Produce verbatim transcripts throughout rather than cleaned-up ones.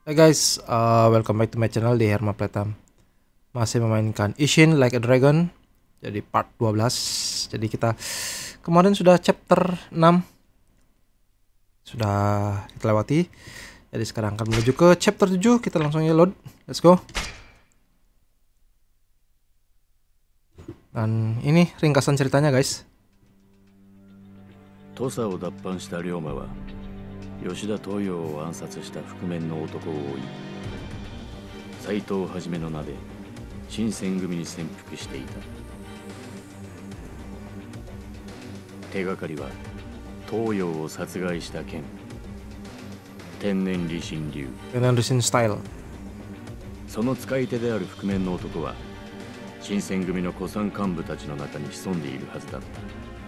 Hai guys, uh, welcome back to my channel di Herma Platam. Masih memainkan Ishin Like a Dragon. Jadi part dua belas. Jadi kita kemarin sudah chapter enam. Sudah kita lewati. Jadi sekarang akan menuju ke chapter tujuh. Kita langsung aja load. Let's go. Dan ini ringkasan ceritanya guys. 土佐を脱藩した龍馬は吉田東洋を暗殺した覆面の男を追い、斎藤はじめの名で新選組に潜伏していた。手がかりは東洋を殺害した件、天然理心流。 天然理心スタイル。 その使い手である覆面の男は新選組の古参幹部たちの中に潜んでいるはずだった。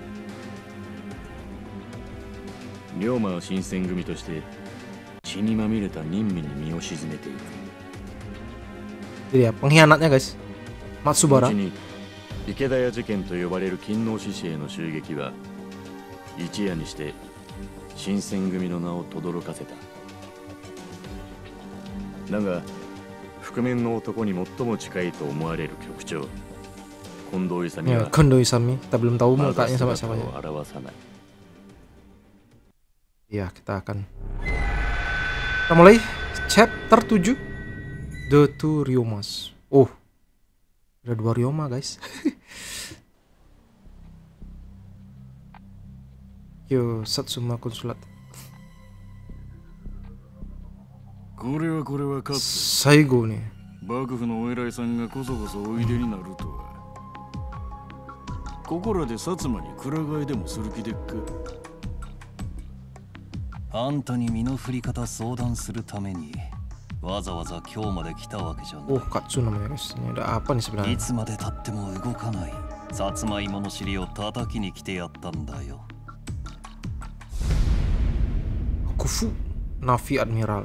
龍馬は新選組として血にまみれた任務に身を沈めていく。 Jadi ya, pengkhianatnya guys, Matsubara. 後に池田屋事件と呼ばれる勤王志士への襲撃は一夜にして新選組の名を轟かせた。だが覆面の男に最も近いと思われる局長近藤勇は Kondo Isami, kita belum tahu まだ mukanya 姿 sama siapa ya. を現さない。 Ya, kita akan kita mulai chapter tujuh, The Two Ryomas. Oh, ada dua Ryoma guys. Yo, Satsuma Konsulat. これはこれはかつて最後ね。 幕府のお偉いさんがこそこそおいでになるとは。ここらで薩摩にくら替えでもする気でっか。 あんたに身の振り方相談するためにわざわざ今日まで来たわけじゃない。 Oh, Katsu namanya guys. Ini ada apa nih い sebenarnya? つまで経っても動かないさつまいもの尻を叩きに来てやったんだよ。 Kufu Navi Admiral.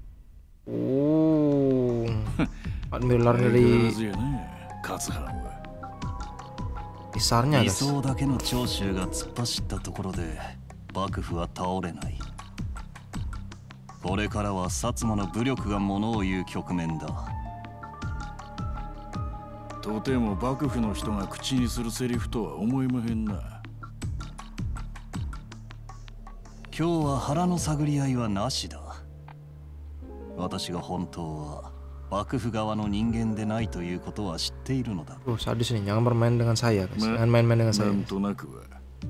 Oh, Admiral 相変わ dari らずやね、勝藩は。 Isarnya 理 guys. 想だけの長州が突っ走ったところで幕府は倒れない。これからは薩摩の武力がものを言う局面だ。 とても幕府の人が口にするセリフとは思えまへんな。 今日は腹の探り合いはなしだ。私が本当は幕府側の人間でないということは知っているのだ。 Oh, sadis nih, jangan bermain dengan saya guys. ま Jangan main-main dengan な saya. んとなくは。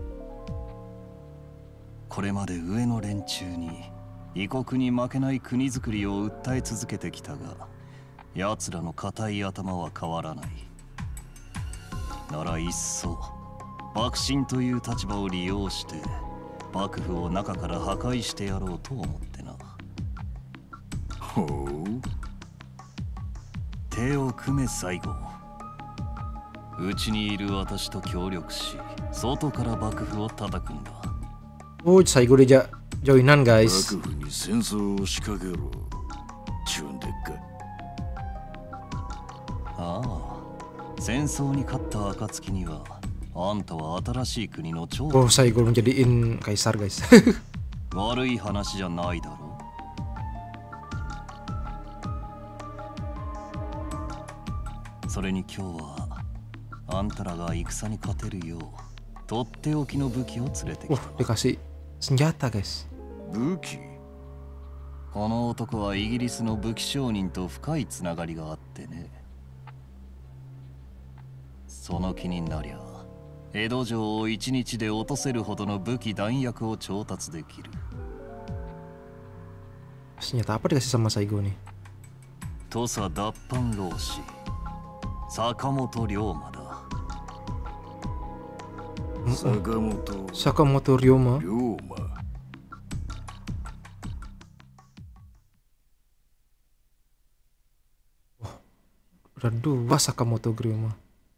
これまで上の連中に異国に負けない国づくりを訴え続けてきたが、奴らの固い頭は変わらない。ならいっそ幕臣という立場を利用して幕府を中から破壊してやろうと思ってな。 ほう。 手を組め最後。うちにいる私と協力し外から幕府を叩くんだ。 Oh, Saigo dia joinan guys. 幕府に戦争を仕掛けろ。ちゅうんでっか。 ああ、戦争に勝った暁にはあんたは新しい国の長 Oh, Saigo menjadiin kaisar guys. 悪い話じゃないだろう。それに今日はあんたらが戦に勝てるようとっておきの武器を連れてき Oh, た。 dikasih senjata guys. 武器。 この男はイギリスの武器商人と深いつながりがあってね。その気になりゃ江戸城を一日で落とせるほどの武器弾薬を調達できる。 Senjata apa dikasih sama Saigo nih? 土佐脱藩浪士坂本龍馬だ。 坂本 Sakamoto Ryoma. 龍馬。 Udah dua Sakamoto Ryoma.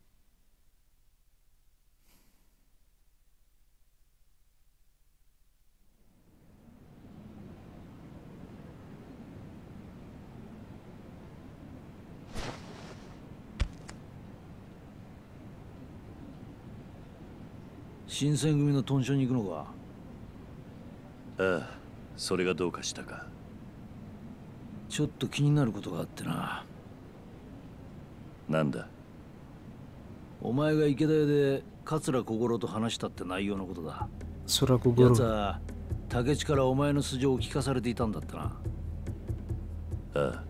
新選組の屯所に行くのか。 ああ、それがどうかしたか。 ちょっと気になることがあってな。 なんだ。 お前が池田屋で桂小五郎と話したって内容のことだ。 Suraku や Guru. つは竹地からお前の素性を聞かされていたんだったな。 ああ。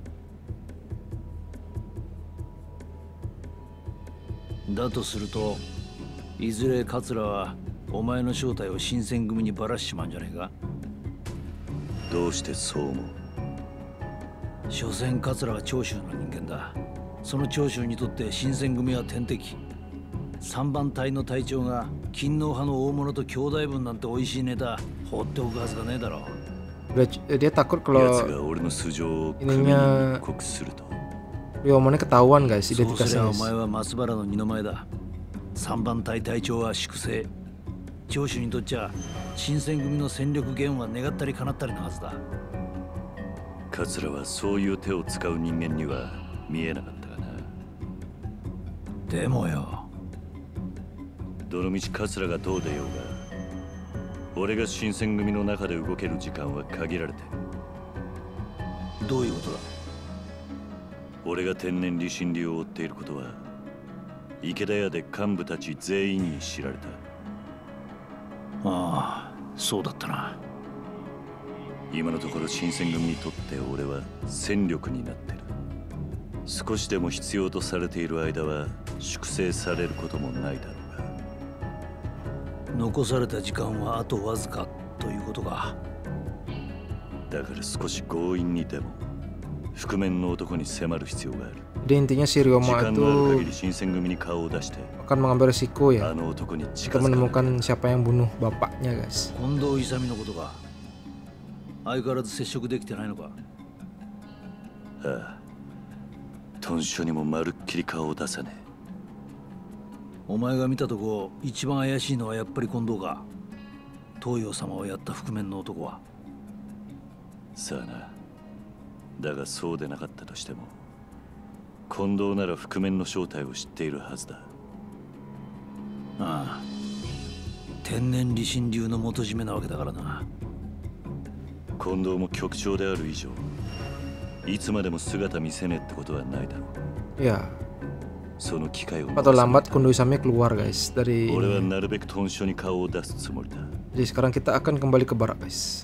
だとすると、いずれ桂はお前の正体を新選組にばらしちまうんじゃねえか。 どうしてそう思う？ 所詮桂は長州の人間だ。その長州にとって新選組は天敵。三番隊の隊長が勤王派の大物と兄弟分なんて美味しいネタ放っておくはずがねえだろう。 Dia, dia takut やつ kalau が俺の素性を組に ininya 密告すると。 dia omonnya ketahuan guys そうすりゃ identitasnya お guys. 前は松原の二の前だ。三番隊隊長は粛清。長州にとっちゃ新選組の戦力減は願ったり叶ったりなはずだ。 桂はそういう手を使う人間には見えなかったがな。 でもよ、 どのみち桂がどう出ようが、俺が新選組の中で動ける時間は限られてる。 どういうことだ。 俺が天然理心流を追っていることは池田屋で幹部たち全員に知られた。 ああ、そうだったな。 今のところ新選組にとって俺は戦力になってる。少しでも必要とされている間は粛清されることもないだろうが。 残された時間はあとわずかということか。 だから少し強引にでも覆面の男に迫る必要がある。 Jadi intinya si 時 Ryoma 間のある itu 限り新選組に顔を出して akan mengambil resiko あ ya の男に近 jika づかない。 menemukan siapa yang bunuh bapaknya guys. 近藤勇のことか。相変わらず接触できてないのか。 ああ、屯所にもまるっきり顔を出さねえ。 お前が見たとこ一番怪しいのはやっぱり近藤か。東洋様をやった覆面の男は。 さあな。だがそうでなかったとしても近藤なら覆面の正体を知っているはずだ。 ああ、天然理心流の元締めなわけだからな。 近藤も局長である以上いつまでも姿見せねえってことはないだろう。 Ya, その機会を atau lambat Kondo Isame keluar guys dari 俺は ini. なるべく屯所に顔を出すつもりだ。 Jadi sekarang kita akan kembali ke barak guys.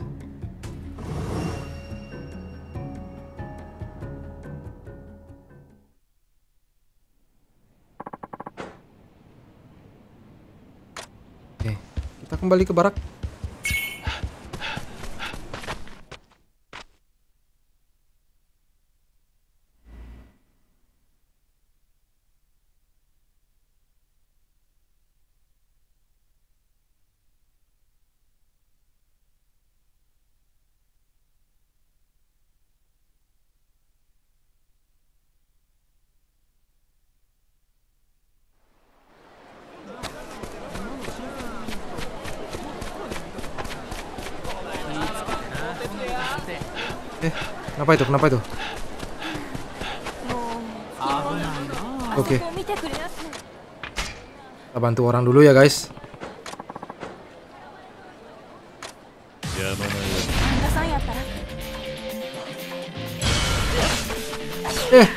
Oke, kita kembali ke barak. Eh, kenapa itu? Kenapa itu? Oke. Kita bantu orang dulu ya, guys. Eh.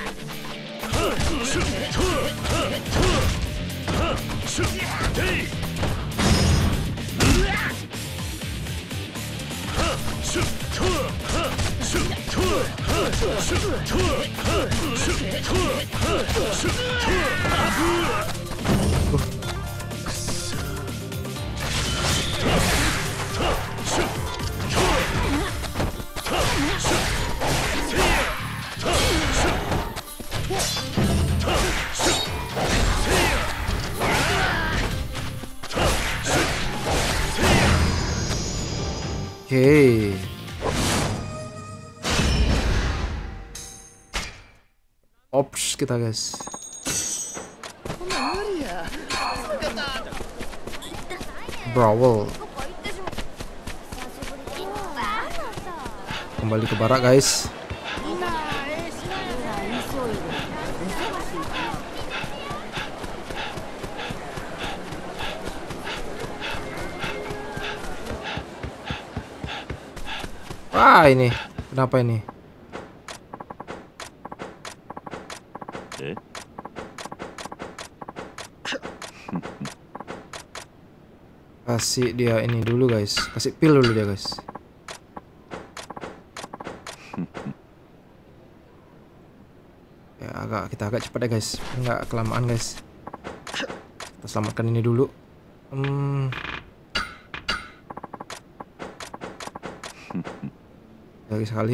Oke. Ops kita guys. Brawl. Kembali ke barak guys. Wah ini, kenapa ini? Kasih dia ini dulu guys, kasih pil dulu dia guys. Ya agak kita agak cepat ya guys, nggak kelamaan guys. Kita selamatkan ini dulu. Hmm. Lagi sekali.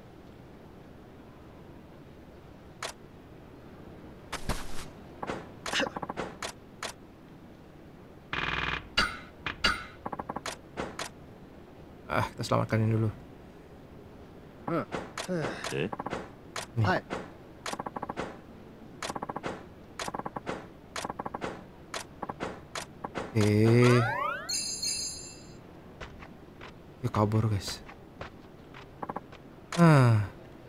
Ah, kita selamatkan ini dulu. Eh? Hai. Eh, dia kabur guys. Ah,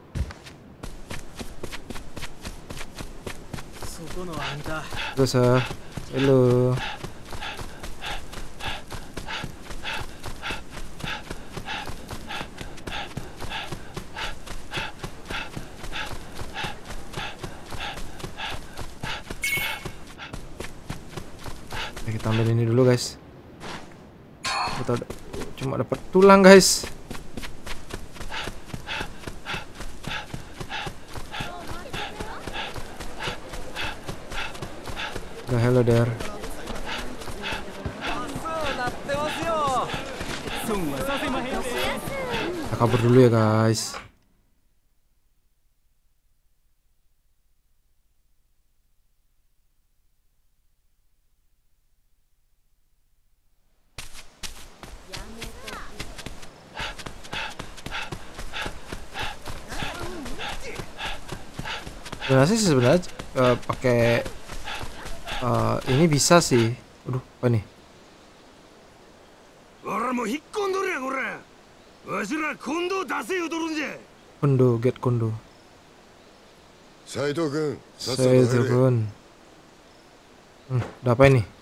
terus ah, hello. Ya, kita ambil ini dulu guys. Kita udah- cuma dapat tulang guys. Udah, hello there. Kita kabur dulu ya guys. Sebenarnya sih sebenarnya eh, pakai eh, ini bisa sih. Aduh, apa nih? 俺も引っ込んどるやこら。わしら今度出せよとるんじゃ。 Kondo, get kondo. 斉藤君、さっさと Saya 入れ。 telepon. Hmm, udah apa ini?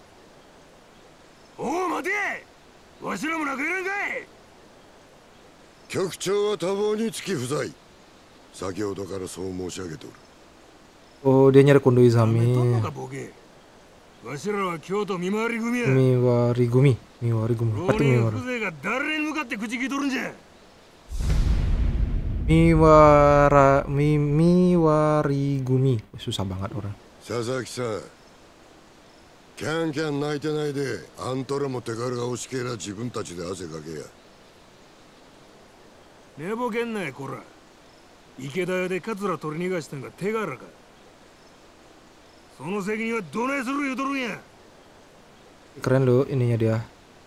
おお待て。わしらも中入れんかい。 局長は多忙につき不在。先ほどからそう申し上げておる。 Oh, dia nyari kondo ダメとん Izami. のかボケ。わしらは京都見回り組や。 Miwarigumi, Miwarigumi. Apa 浪 tuh 人 Miwar? 風情が誰に向かって口聞いとるんじゃ。 Miwara, mi, Miwarigumi. Susah banget orang. 佐々木さん、キャンキャン泣いてないで、あんたらも手柄が欲しけりゃ自分たちで汗かけや。 寝ぼけんなやこら。池田屋でカツラ取り逃がしたんが手柄か。その責任はどないする言うとるんや。 Keren loh ininya dia.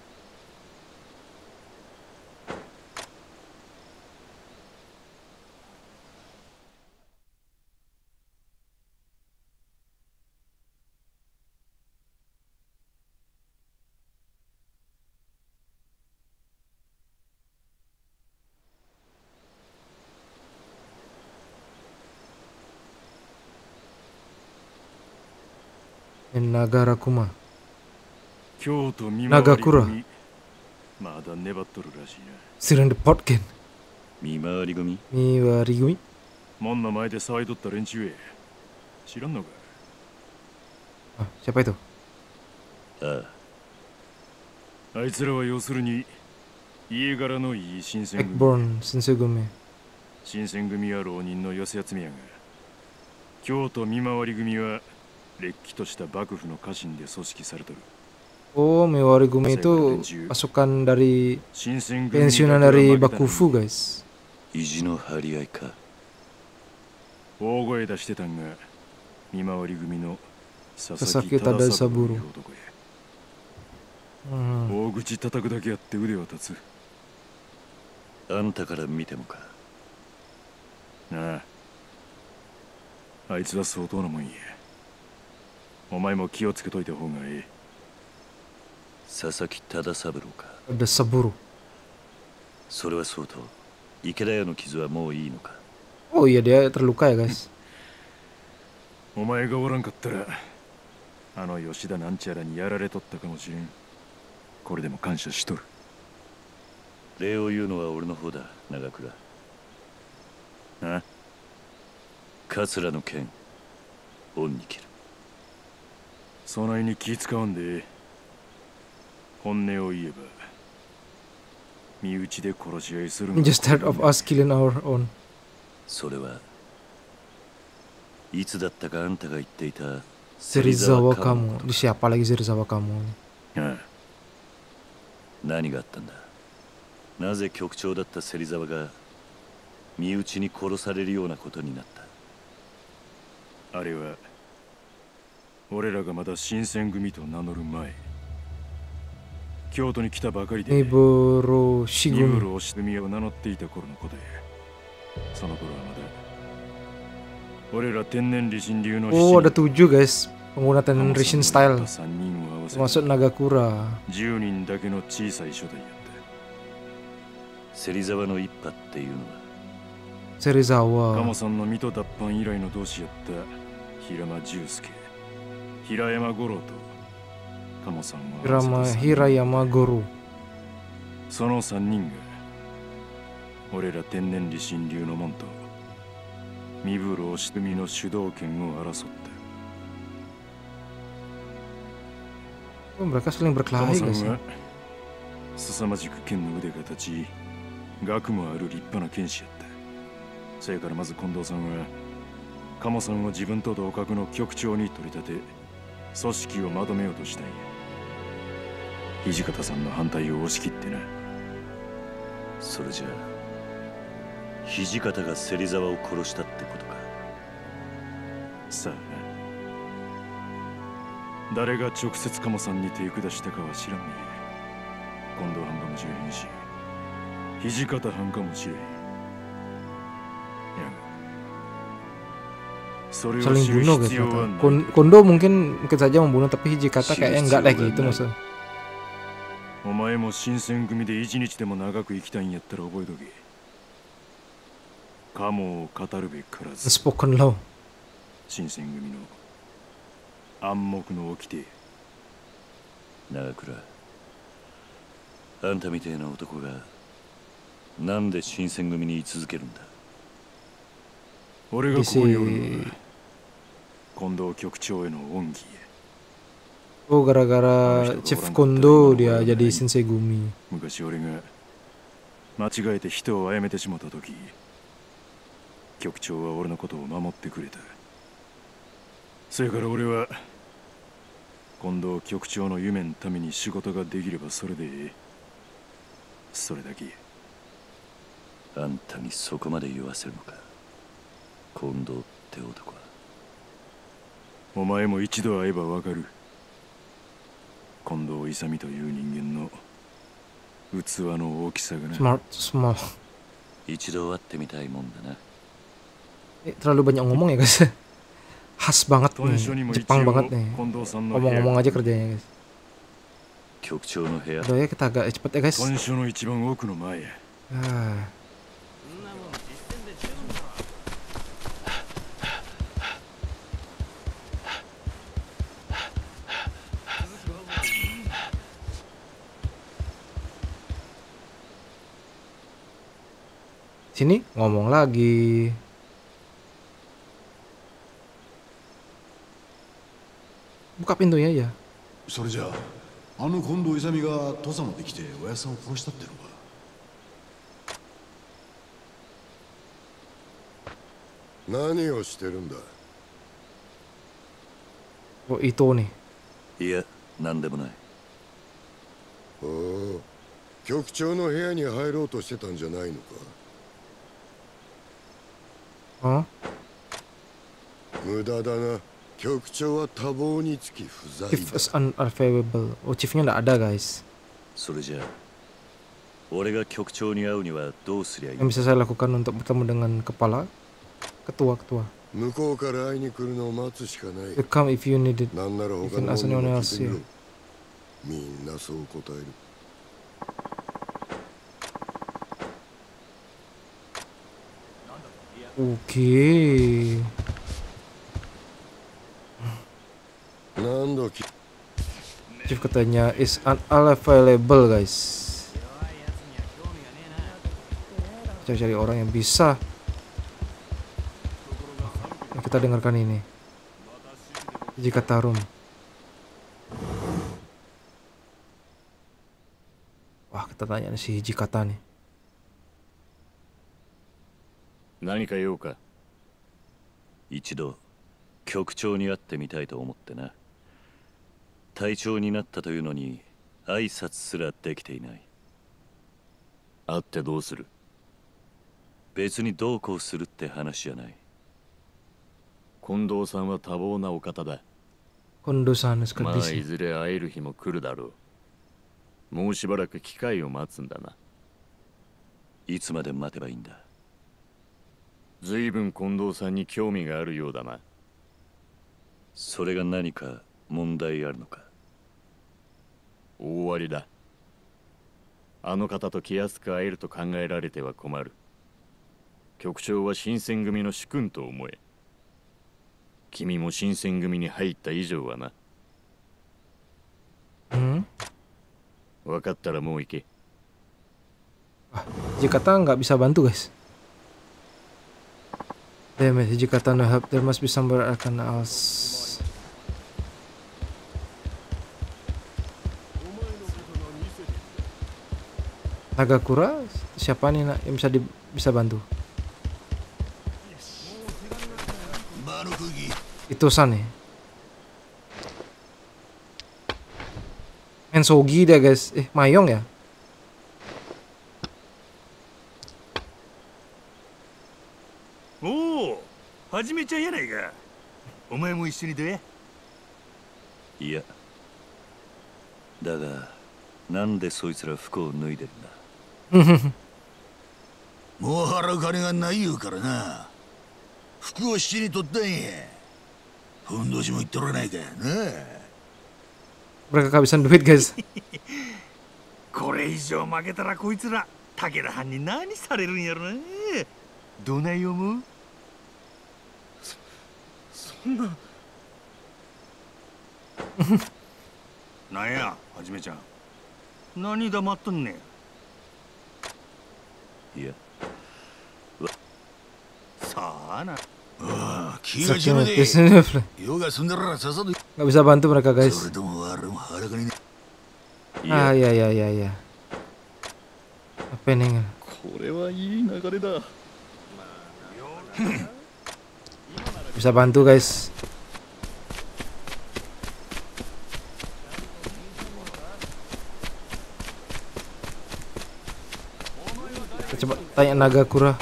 Nagara Kuma. 京都見回り長倉組まだ粘っとるらしいな。 Siren the Potken. 見回り組 Miwarigumi. 門の前で騒いどった連中へ。知らんのか。 Ah, siapa itu? あああいつらは要するに家柄のいい新選組。 Backbone Shinsegumi. 新選組は浪人の寄せ集めやが、京都見回り組はれっきとした幕府の家臣で組織されとる。 Oh, Miwarigumi itu pasukan dari 新選組に pensiunan dari Bakufu guys. 意地の張り合いか。 大声出してたんが見回り組の佐 々 々木木忠三郎という男や。 Hmm. 大口叩くだけやって腕は立つ。 あんたから見てもか。 なあ、あいつは相当なもんや。お前も気をつけといた方がいい。 佐々木忠三郎か。 Ada Saburo. それはそうと、池田屋の傷はもういいのか。 Oh iya dia terluka ya guys. お前がおらんかったらあの吉田なんちゃらにやられとったかもしれん。これでも感謝しとる。 礼を言うのは俺の方だ、長倉。 あ、 桂の剣恩に切る。 そないに気使わんでええ。 本音を言えば身内で殺し合いする Just tired of us killing our own. それはいつだったかあんたが言っていた Serizawa kamu. Di siapa lagi Serizawa kamu? ああ何があったんだ。なぜ局長だった芹沢が身内に殺されるようなことになった。 あれは俺らがまだ新選組と名乗る前、京都に来たばかりで Miburo ニブ Shigumi. ル・オシドミを名乗っていた頃のことで、その頃はまだ俺ら天然理心流の Oh, ada tujuh guys. Pengguna Tennen Rishin style. さんにんを合わせ Termasuk Nagakura. じゅうにんだけの小さい初代やった。 芹沢の一派っていうのは。 鴨 Serizawa. さんの水戸脱藩以来の同志やった平間重介、平山五郎と鴨さんを合わせた Hirama 三人 Hirayama Goro. その三人が俺ら天然理心流の門と身風呂押し組の主導権を争った。 Oh, mereka saling 鴨 berkelahi さん guys. は凄まじく剣の腕が立ち、学もある立派な剣士やった。それからまず近藤さんは鴨さんを自分と同格の局長に取り立て、組織をまとめようとしたんや。土方さんの反対を押し切ってな。 それじゃあ土方が芹沢を殺したってことか。 さあな、誰が直接鴨さんに手下したかは知らんねえ。近藤藩かもしれへんし、土方藩かもしれへん。いや、それを Saling 知る bunuh 必 guys. 要は Ternyata. ない。 Kon- Kondo mungkin mungkin saja membunuh, tapi Hijikata kayaknya enggak deh gitu maksudnya. お前も新選組で一日でも長く生きたいんやったら覚えとけ。鴨を語るべからず Unspoken law. 新選組の暗黙の掟。 長倉、あんたみてえな男がなんで新選組に居続けるんだ。 俺がここにおるのは近藤局長への恩義や。 Oh, gara-gara Chief Kondo dia jadi Sensei Gumi. 昔俺が間違えて人を殺めてしまった時、局長は俺のことを守ってくれた。それから俺は近藤局長の夢のために仕事ができればそれでええ。それだけや。 あんたにそこまで言わせるのか、近藤って男は。 お前も一度会えばわかる。近藤勇という人間の器の大きさがな。 Smart, small. 一度会ってみたいもんだな。 Eh, terlalu banyak ngomong ya guys. Khas banget nih. Jepang banget nih. Ngomong-ngomong aja kerjanya guys. 局長の部屋。 Udah ya kita agak cepet ya guys. 本所の一番奥の前や。 Ah. Sini ngomong lagi. Buka pintunya ya. それじゃあ、あの近藤勇が土佐まで来ておやさんを殺したってのか。 何をしてるんだ。 Oh, itu nih. いや、なんでもない。 おお、局長の部屋に入ろうとしてたんじゃないのか。 Hah? 無駄だな。局長は多忙につき不在 Chief だ。 is unavailable. Oh, chiefnya nggak ada guys. それじゃあ俺が局長に会うにはどうすりゃいい。 Yang bisa saya lakukan untuk bertemu dengan kepala ketua ketua. 向こうから会いに来るのを待つしかない。 You come if you need it. なんなら他の者にも聞いてみろ。みんなそう答える。 Oke. 何度き Chief katanya is unavailable guys. Cari-cari orang yang bisa. Nah, kita dengarkan ini. Jika Tarum. kita tanya si Hijikata nih. 何か用か。一度局長に会ってみたいと思ってな。隊長になったというのに挨拶すらできていない。会ってどうする？別にどうこうするって話じゃない。近藤さんは多忙なお方だ。 近藤さんですか？ まあいずれ会える日も来るだろう。もうしばらく機会を待つんだな。いつまで待てばいいんだ？ずいぶん近藤さんに興味があるようだな。それが何か問題あるのか？大ありだ。あの方と気安く会えると考えられては困る。局長は新選組の主君と思え。君も新選組に入った以上はな。 Hmm? 分かったらもう行け。 Ah, Hijikata nggak bisa bantu guys. Damn it, Hijikata no help. There must be somewhere else. Nagakura, siapa nih nak yang bisa di, bisa bantu? Itosan nih. Ensogi dia guys. Eh, Mayong ya? Oh, Hajimeちゃんやないか。お前も一緒にどや。 いや。だが、なんでそいつら服を脱いでるんだ？ もう払う金がない言うからな。服を七に取ったんや。ふんどしも言っとらないかな。 Mereka kehabisan duit guys. これ以上負けたらこいつら武田藩に何されるんやろな。どない思う？そ、そんな。なんや、はじめちゃん。何黙っとんねん。 いや。 さあな。 ああ、気が知らねえ。用が済んだらさっさと。 Nggak bisa bantu mereka guys. Ah ya ya ya ya. Apa nih? Bisa bantu guys. Coba tanya Nagakura.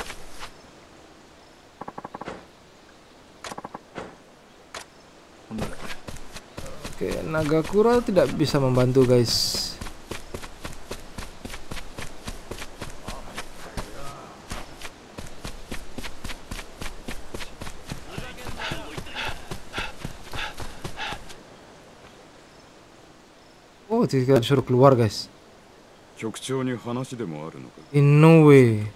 Oke, Nagakura tidak bisa membantu guys. Oh, tidak disuruh keluar guys. In no way.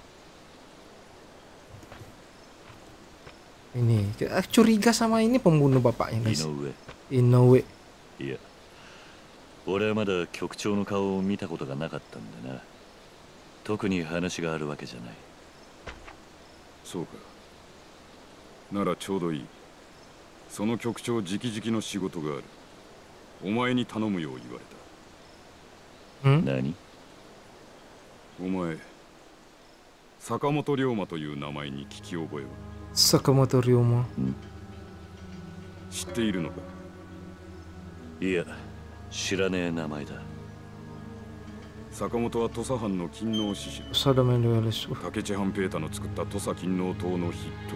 Ini curiga sama ini pembunuh bapaknya guys. In no way. いや、俺はまだ局長の顔を見たことがなかったんだな。特に話があるわけじゃない。 そうか。ならちょうどいい。その局長直々の仕事がある。お前に頼むよう言われた。 何？ お前、坂本龍馬という名前に聞き覚えは？ 坂本龍馬。 知っているのか？ いや、知らねえ名前だ。 坂本は土佐藩の勤王志士。竹地藩平太の作った土佐勤王党の筆頭。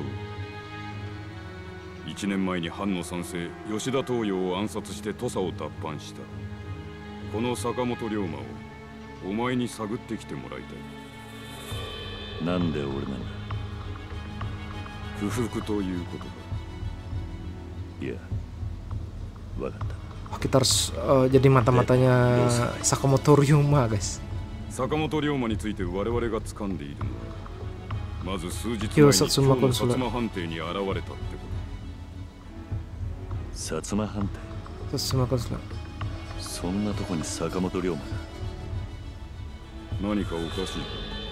一年前に藩の三世吉田東洋を暗殺して土佐を奪還した。この坂本龍馬をお前に探ってきてもらいたい。 なんで俺なんだ？ 不服ということか。 いや、わかった。 Kita harus uh, jadi mata-matanya Sakamoto Ryoma guys. 坂本龍馬について我々が掴んでいるのはまず数日前に薩摩薩摩藩邸に現れたってこと。 薩摩藩邸？ 薩摩コンスラ。 そんなとこに坂本龍馬が。 何かおかし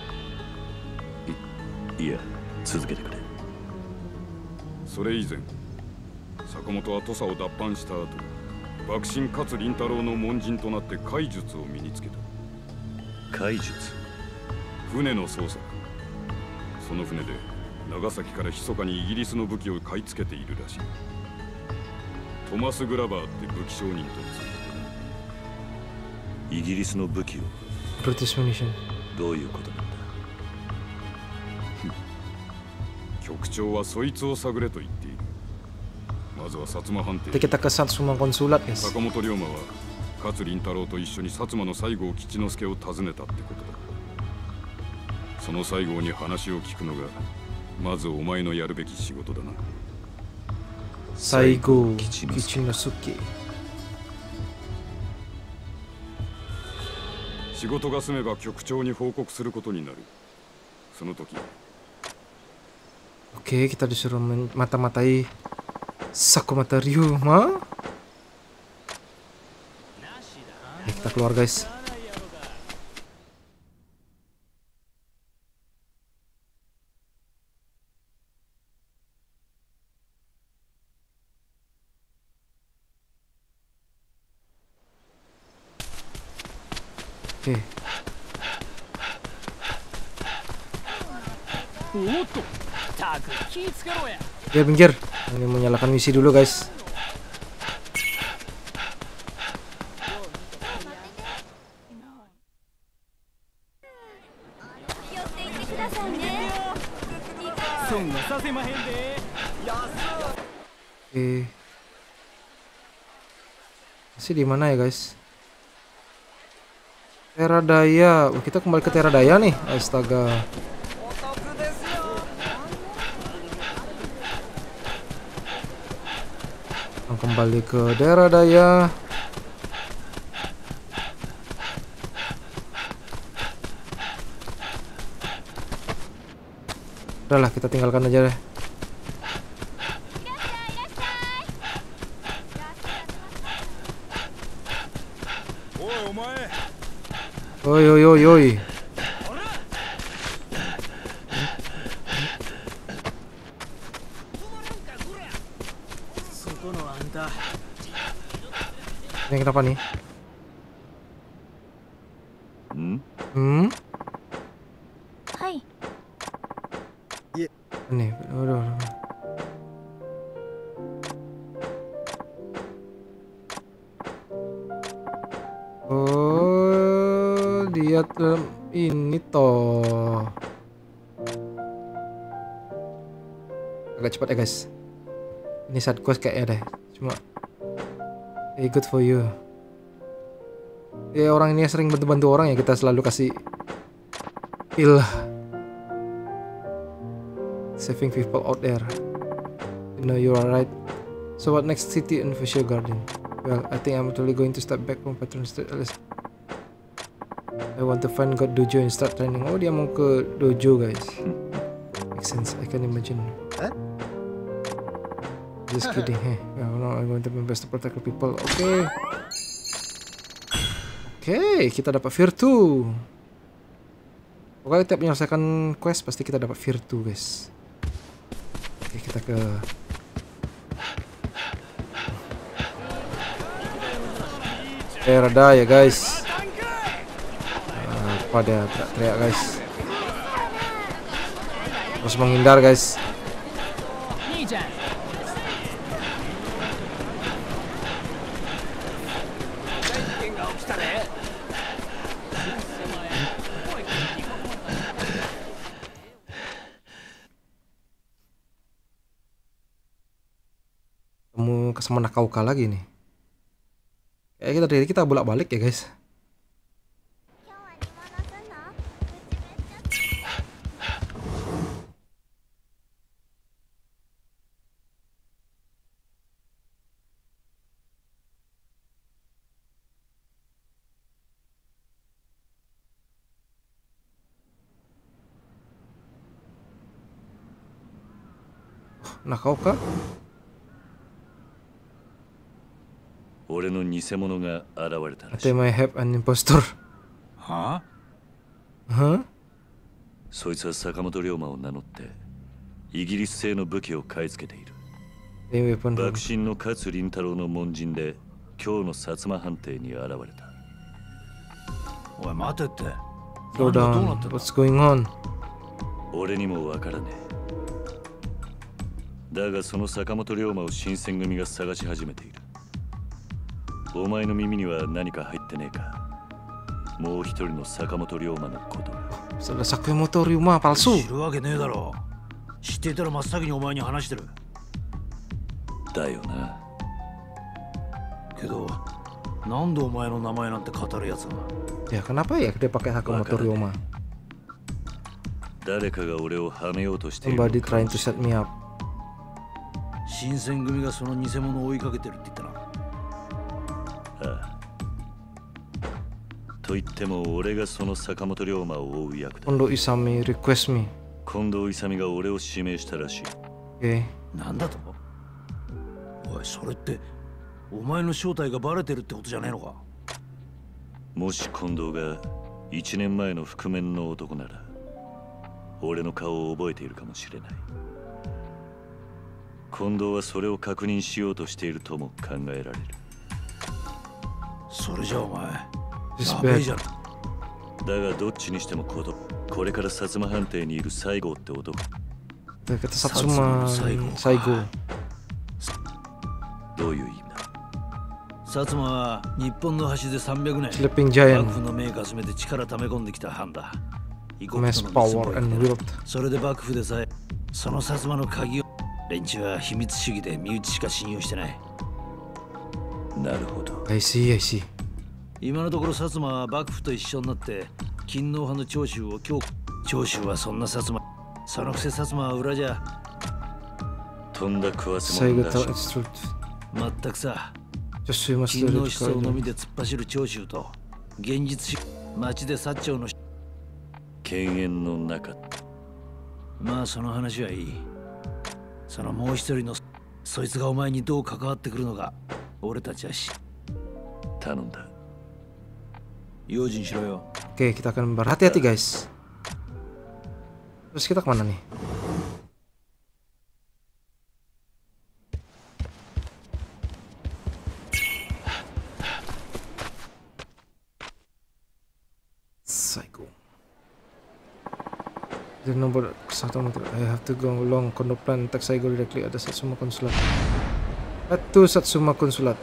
い。 い、いや、続けてくれ。 それ以前、坂本は土佐を奪還した後、幕臣勝麟太郎の門人となって怪術を身につけた。 怪術。 船の操作。その船で長崎から密かにイギリスの武器を買い付けているらしい。トマス・グラバーって武器商人とついてイギリスの武器を。 British munition。 どういうことなんだ。 局長はそいつを探れと言っている。まずは薩摩藩邸。 Kita ke Satsuma Konsulat guys。 坂本龍馬は勝麟太郎と一緒に薩摩の西郷吉之助を訪ねたってことだ。その西郷に話を聞くのがまずお前のやるべき仕事だな。 西郷吉之助。 仕事が済めば局長に報告することになる。その時。 Oke, kita disuruh mata-matai Sakamata Ryuma. Kita keluar guys. Oke. Ya pinggir. Ini menyalakan misi dulu guys. Oke. Masih di mana ya guys? Teradaya. Oh, kita kembali ke Teradaya nih. Astaga. Kembali ke daerah daya. Udahlah, kita tinggalkan aja deh. Oi oi oi oi. Ini kenapa nih? Hmm? Hmm? Hai. Iya. Nih, aduh, aduh. Oh, dia tuh ini toh. Agak cepat ya guys. Ini side quest kayaknya deh. Cuma hey, good for you. Ya orang ini sering bantu-bantu orang ya, kita selalu kasih heal. Saving people out there. You know you are right. So what next? City and Fuchsia Garden. Well, I think I'm totally going to step back from Patron State. I want to find God Dojo and start training. Oh, dia mau ke dojo guys. Makes sense. I can imagine. Just kidding, hey. No, no, I'm going to be best to protect the people. Oke, okay. Oke, okay, kita dapat Virtu. Pokoknya tiap menyelesaikan quest pasti kita dapat Virtu, guys. Oke, okay, kita ke Teradaya, guys. Apa dia teriak-teriak, guys? Harus menghindar, guys. Ketemu sama Nakauka lagi nih. Kayak kita dari kita bolak-balik ya guys. Nakauka? 俺の偽物が現れたらしい。 I might have an impostor. はぁ？はぁ？ そいつは坂本龍馬を名乗ってイギリス製の武器を買い付けている。幕臣の勝麟太郎の門人で今日の薩摩藩邸に現れた。 おい待てって。 Slow down. What's going on? 俺にもわからねえ。だがその坂本龍馬を新選組が探し始めている。お前の耳には何か入ってねえか。もう一人の坂本龍馬のこと。 それ坂本龍馬palsu。 知るわけねえだろ。知っていたら真っ先にお前に話してる。 だよな。 けど、なんでお前の名前なんて語るやつが。 Ya kenapa ya dia pakai Sakamoto Ryoma? 誰かが俺をはめようとしている。 Somebody trying to set me up. 新選組がその偽物を追いかけてるって言ったな。 ああ。と言っても俺がその坂本龍馬を追う役だ。 近藤勇 request me. 近藤勇が俺を指名したらしい。 Okay. なんだと？おい、それってお前の正体がバレてるってことじゃねえのか？ もし近藤が一年前の覆面の男なら俺の顔を覚えているかもしれない。近藤はそれを確認しようとしているとも考えられる。 それじゃお前、 This やべえじゃん。 だがどっちにしてもこと、これから薩摩藩邸にいる西郷って男。 Kata Satsuma Saigo. どういう意味だ？ 薩摩は日本の端でさんびゃくねん Sleeping Giant. 幕府の名家集めて力溜め込んできた藩だ。異国 Mass との水 power も and いて wealth. それで幕府でさえその薩摩の鍵を連中は秘密主義で身内しか信用してない。 なるほど。 I see, I see. 今のところ薩摩は幕府と一緒になって勤皇派の長州を強化。長州はそんな薩摩、そのくせ薩摩は裏じゃとんだ食わせ物 Saigo だし tell it's truth. まったくさ。 Just we must 勤 do 皇 it. 思想のみで突っ走る長州と現実主義町で薩長の犬猿の中。 まあその話はいい。そのもう一人のそいつがお前にどう関わってくるのか俺たちはし頼んだ。 用心しろよ。 Oke, kita akan berhati-hati guys. Terus kita kemana nih? Psycho. The number kesatuan motor. I have to go along condo plan tak Saigo directly ada Satsuma Konsulat. Itu Satsuma Konsulat.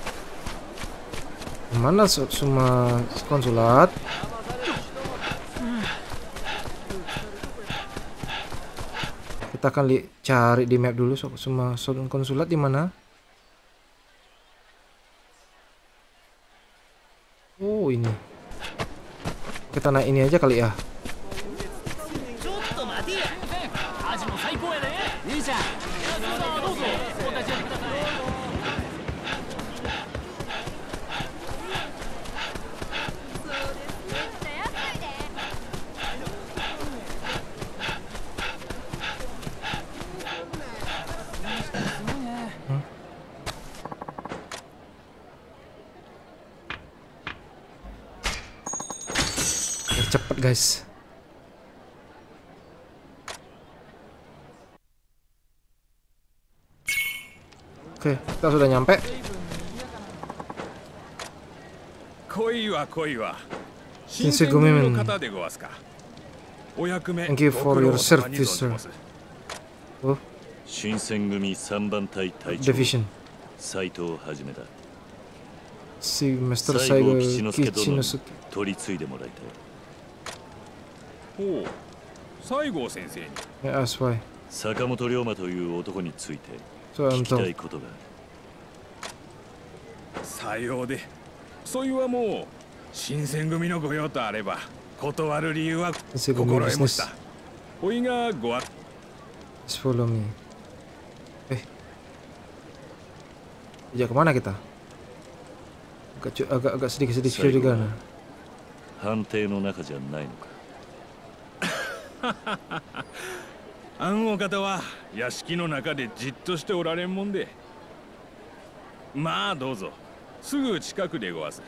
Mana Satsuma Konsulat? Kita akan li cari di map dulu Satsuma Konsulat di mana? Oh, ini. Kita naik ini aja kali ya. Cepet guys. Oke, kita sudah nyampe. Shinsengumi men. Thank you for your service, sir. Oh, 新選組さんばん隊隊長 division. 斉藤はじめだ。 Si Master 西郷 Saigo 吉之助殿に Kichinosuke. 取り継いでもらいたい。 ほう、西郷先生に。 Yeah, that's why. 坂本龍馬という男について So 聞 I'm きた told. いことが。 さようで、そいはもう新選組の御用とあれば断る理由は心得ました。おいがごあ Just follow me. Eh, sejak kemana kita? Agak agak agak sedikit sedikit curiga. 判定の中じゃないのか。 あんお方は屋敷の中でじっとしておられんもんで。まあどうぞ、すぐ近くでごわす。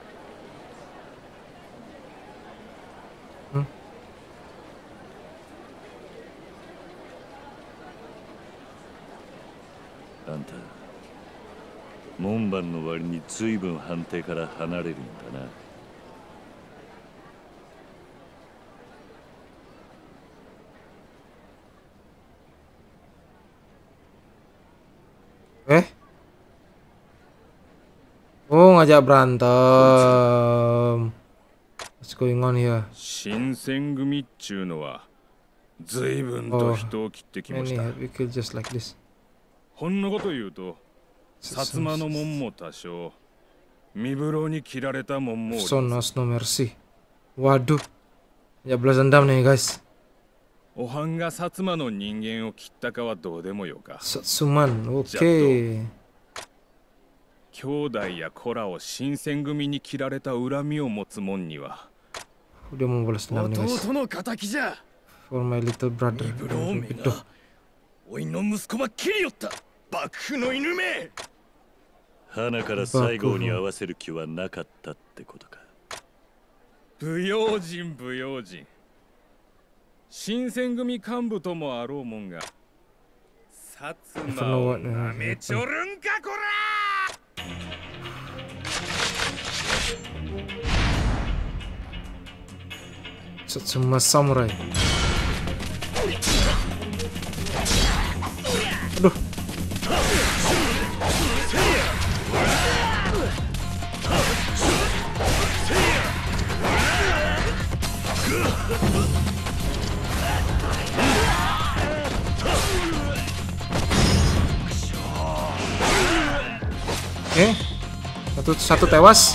ん？ あんた、門番の割に随分判定から離れるんだな。 Eh? Oh, ngajak berantem. What's going on here? 新選組っちゅうのは随分と人を切ってきました。 Many have you killed just like this. ほんのこと言うと、薩摩の門も多少、身風呂に切られた門もおります。 So knows no mercy. Waduh. Ya balas dendam nih guys. おはんが薩摩の人間を切ったかはどうでもよか。 Satsuman, oke. 兄弟や子らを新選組に切られた恨みを持つ門には Udah mau balas dendam nih guys. 弟の敵じゃ。 For my little brother. 身風呂めがおいの息子ば切りよった。幕府の犬め。 花から最後に合わせる気はなかったってことか。 不用心不用心。新選組幹部ともあろうもんが薩摩をなめちょるんかこら。 Satsuma samurai. Aduh. Eh, satu satu tewas.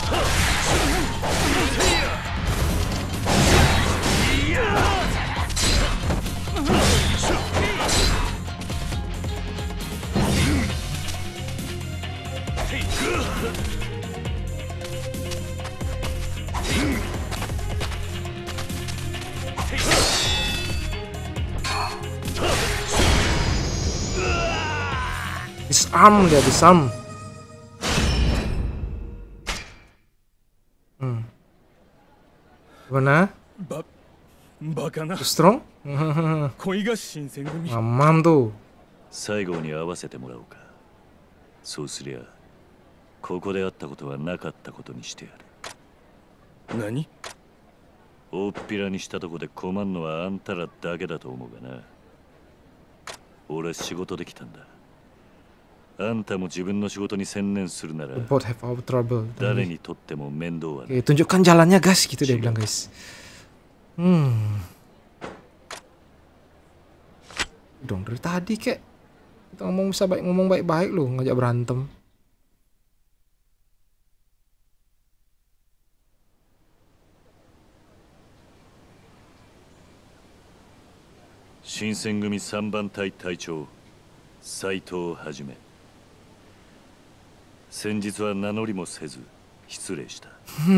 Disarm dia, disarm. Hmm. Gimana? Strong? Mamam tuh. 最後に合わせてもらおうか。そうすりゃここで会ったことはなかったことにしてやる。 何？ 大っぴらにしたとこで困んのはあんたらだけだと思うがな。俺は仕事できたんだ。あんたも自分の仕事に専念するなら誰にとっても面倒はない。 Tunjukkan jalannya guys, gitu dia bilang guys. Hmm. Dong dari tadi kek kita ngomong bisa baik ngomong baik-baik loh, ngajak berantem. 新選組さんばん隊隊長斉藤はじめ。先日は名乗りもせず失礼した。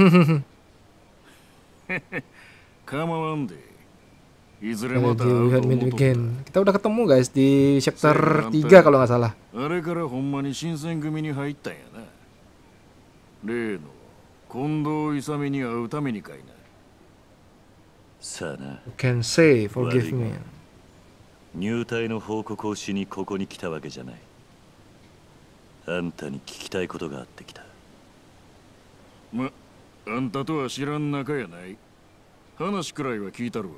構わんで。いずれ Kita また会うと思うとった。 Kita udah ketemu guys di chapter tiga kalau nggak salah. あれからほんまに新選組に入ったんやな。例の近藤勇に会うためにかいな。 さあな。 You can say forgive me. 入隊の報告をしにここに来たわけじゃない。あんたに聞きたいことがあってきた。 ま、あんたとは知らん仲やない。話くらいは聞いたるわ。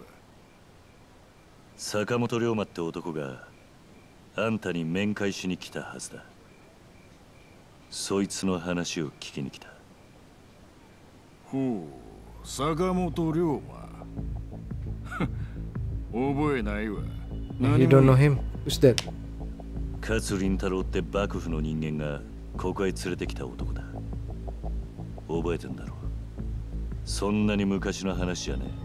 坂本龍馬って男があんたに面会しに来たはずだ。そいつの話を聞きに来た。 ほう、坂本龍馬。覚えないわ。 You don't know him? Who's that? 勝林太郎って幕府の人間がここへ連れてきた男だ。覚えてんだろう。そんなに昔の話じゃねえ。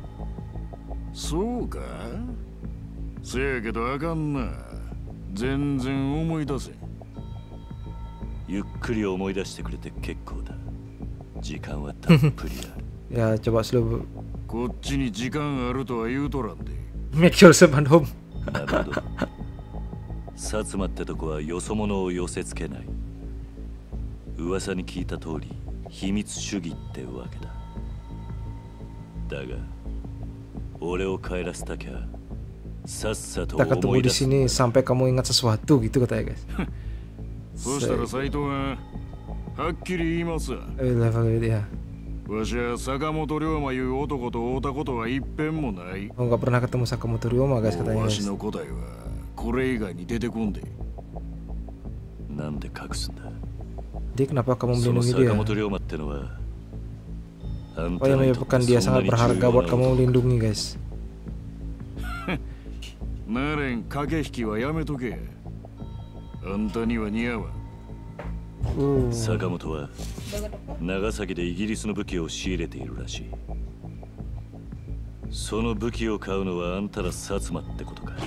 そうか。せやけどあかんな。全然思い出せん。 ゆっくり思い出してくれて結構だ。時間はたっぷりある。 Ya coba slow. こっちに時間あるとは言うとらんで。 Make yourself at home. なるほど。薩摩ってとこはよそ者を寄せつけない。噂に聞いた通り秘密主義ってわけだ。だが俺を帰らせたきゃさっさと Kita ketemu 思い di 出す。 sini sampai kamu ingat sesuatu gitu katanya guys. そしたら斉藤がはっきり言いますわ。 Eh, level ya. わしは坂本龍馬いう男と会うたことは一遍もない。 Oh, nggak pernah ketemu Sakamoto Ryoma guys katanya わ guys. しの答えはこれ以外に出てこんで。 なんで隠すんだ。 Dia kenapa kamu その melindungi 坂 dia? 本龍馬ってのはあん Apa た yang にとって menyebabkan dia そんな sangat に重 berharga 要 buat な kamu のか。 melindungi, guys? ナレン駆け引きはやめとけ。あんたには似合わん。 Uh, 坂本は長崎でイギリスの武器を仕入れているらしい。その武器を買うのはあんたら薩摩ってことか。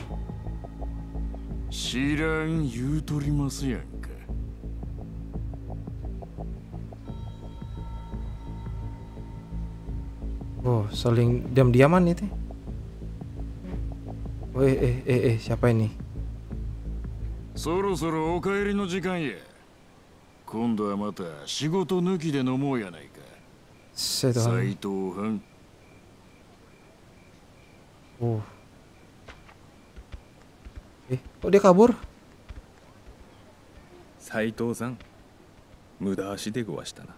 知らん言うとりますやんか。 oh, saling diam-diaman itu. Oh, eh, eh, eh, eh, siapa ini? そろそろお帰りの時間や。今度はまた仕事抜きで飲もうやないか。 Saya Tuhan. 斉藤藩。 Oh. Eh, kok dia kabur? 斉藤さん、無駄足でごわしたな。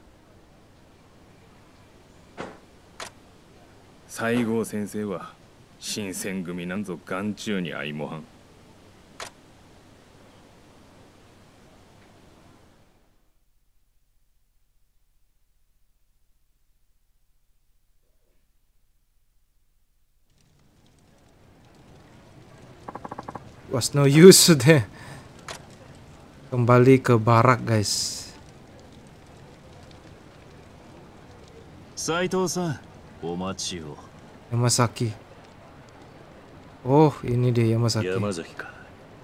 西郷先生は新選組なんぞ眼中に相もはん。 Was no use deh. Kembali ke barak, guys. 斉藤さん、お待ちを。 Yamasaki. Oh, ini dia Yamasaki. 山崎か。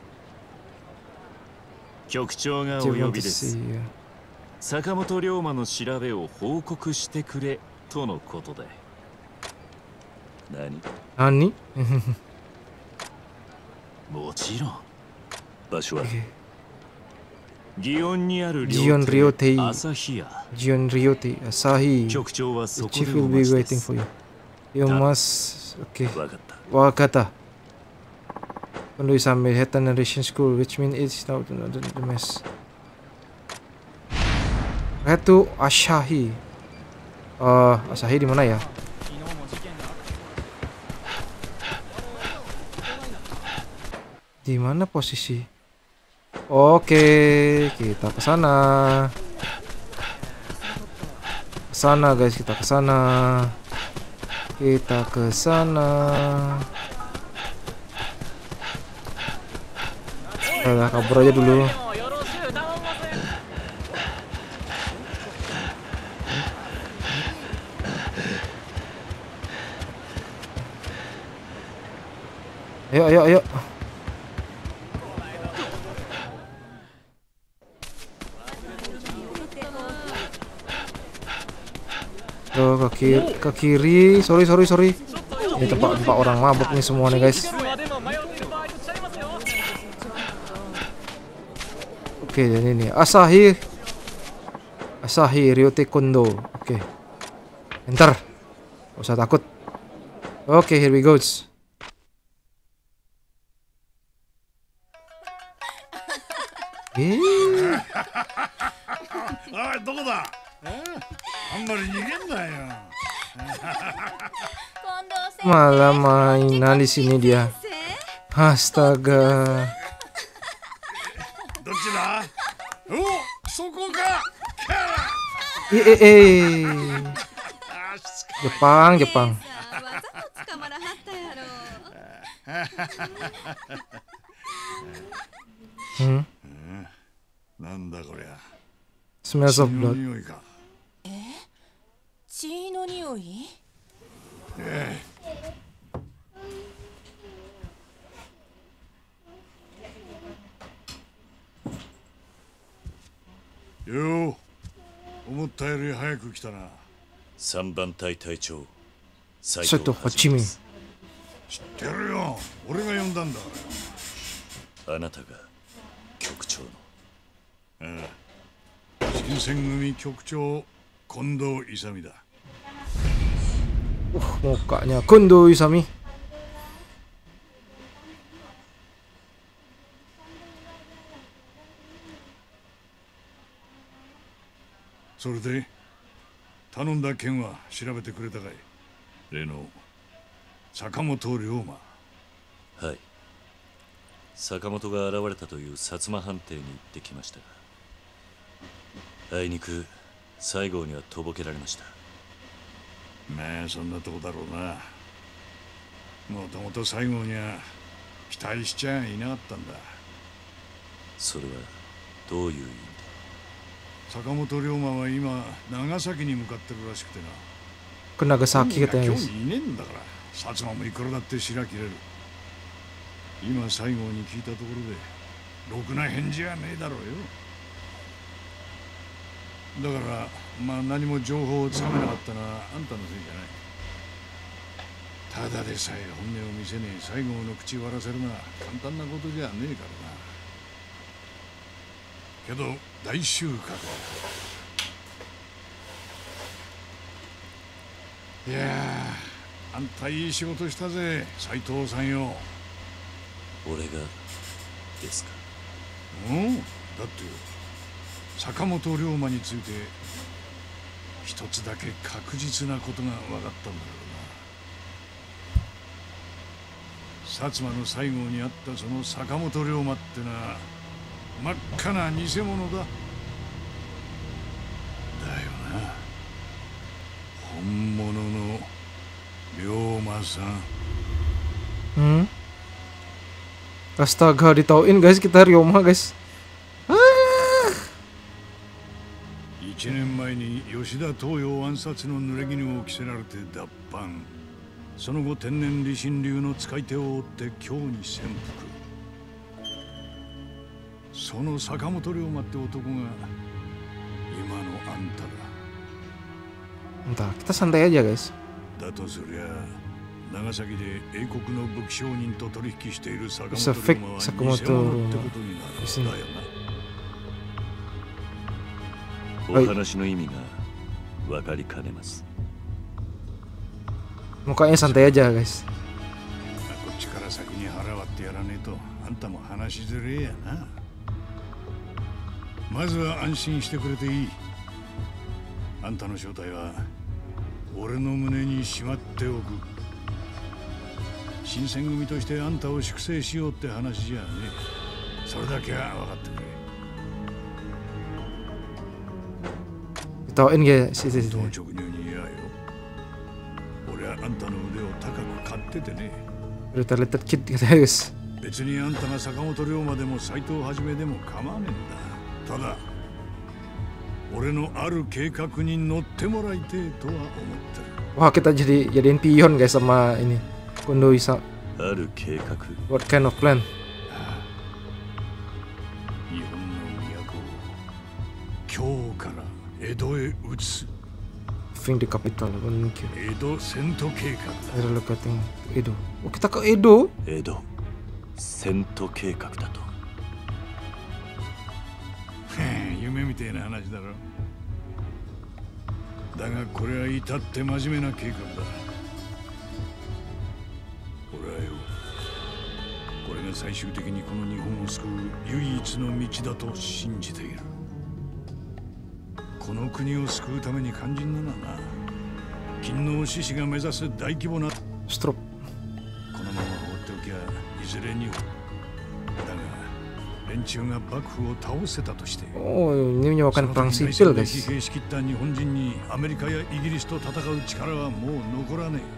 局長がお Cuma 呼びです。 besi, ya. 坂本龍馬の調べを報告してくれとのことで。 何？ Nani? もちろん。 場所は祇園にある Gion Ryote. 朝日屋。 Gion Ryote. Asahi. 局長はそ The こ chief でお will 待 be ちで waiting す。 for you. You must. Okay. 分かった。 Wakata. Kondo Isame head narration school, which means it's now the, the, the mess. Head to Asahi. Uh, Asahi di mana ya? Di mana posisi? Oke, kita ke sana. Ke sana, guys, kita ke sana. Kita ke sana. Udah, kabur aja dulu. Ayo, ayo, ayo. Tuh, ke kiri, ke kiri. Sorry, sorry, sorry. Ini tempat-tempat orang mabuk nih semua nih, guys. Oke, dan ini Asahi. Asahi Ryote Kondo. Oke. Enter. Gak usah takut. Oke, here we go. えー、 おいどこだ、あんまり逃げんなよ。 Malah mainan di sini dia. Astaga. どっちだ、おそこか。 Eh, eh, eh. Jepang, Jepang. Hmm. なんだこりゃ。 Smells of 血の blood. 匂いか。 え、血の匂い？ ええ。よう、思ったより早く来たな。 三番隊隊長。 ちょっとこっち見。 知ってるよ。俺が呼んだんだ。 あなたが局長の。 ああ、新選組局長近藤勇だ。 Uh, mukanya Kondo Isami. それで頼んだ件は調べてくれたかい。例の坂本龍馬。 はい。坂本が現れたという薩摩藩邸に行ってきましたが。 あいにく西郷にはとぼけられました。 まあそんなとこだろうな。もともと西郷には期待しちゃいなかったんだ。 それはどういう意味で？ 坂本龍馬は今長崎に向かってるらしくてな。 ke Nagasaki katanya 興 guys. 味いねえんだから、薩摩もいくらだって白切れる。今西郷に聞いたところでろくな返事はねえだろうよ。だからまあ何も情報をつかめなかったのはあんたのせいじゃない。ただでさえ本音を見せねえ西郷の口割らせるのは簡単なことじゃねえからな。けど大収穫だ。いやあ、あんたいい仕事したぜ、斉藤さんよ。 俺がですか？ うん、だって坂本龍馬について一つだけ確実なことが分かったんだろうな。薩摩の西郷にあったその坂本龍馬ってのは真っ赤な偽物だ。だよな。本物の龍馬さん。 Hmm? Astaga, ditauin guys, kita Ryoma guys. 一年前に吉田東洋暗殺の濡れ衣を着せられて脱藩。その後天然理心流の使い手を追って京に潜伏。その坂本龍馬って男が今のあんただ。 Entah, kita santai aja guys. だとすりゃ長崎で英国の武器商人と取引している坂本龍馬は偽物ってことになるんだよな。 お話の意味が分かりかねます。 Mukanya santai aja guys. こっちから先に腹割ってやらねえとあんたも話しづれえやな。まずは安心してくれていい。あんたの正体は俺の胸にしまっておく。新選組としてあんたを粛清しようって話じゃねえ。それだけは分かってくれ。 Ditauin guys, sih sih. 直入に言えよ。俺はあんたの腕を高く買っててね。 Talented kid katanya guys. 別にあんたが坂本龍馬でも斎藤はじめでも構わねえんだ。ただ俺のある計画に乗ってもらいてえとは思ってる。 Wah, kita jadi jadiin pion guys sama ini Kondo Isa. ある計画。 What kind of plan? 日本の都を京から江戸へ移す。 Fing di capital mungkin. 江戸遷都計画だ。 Relocating Edo. Oh, kita ke Edo? 江戸遷都計画だと。 夢みたいな話だろ。だがこれは至って真面目な計画だ。俺はよ、これが最終的にこの日本を救う唯一の道だと信じている。この国を救うために肝心なのはな、勤王志士が目指す大規模なストロップ。 このまま放っておきゃいずれにだが連中が幕府を倒せたとして、 Oh, ini menyewakan perang sipil guys. 疲弊しきった日本人にアメリカやイギリスと戦う力はもう残らねえ。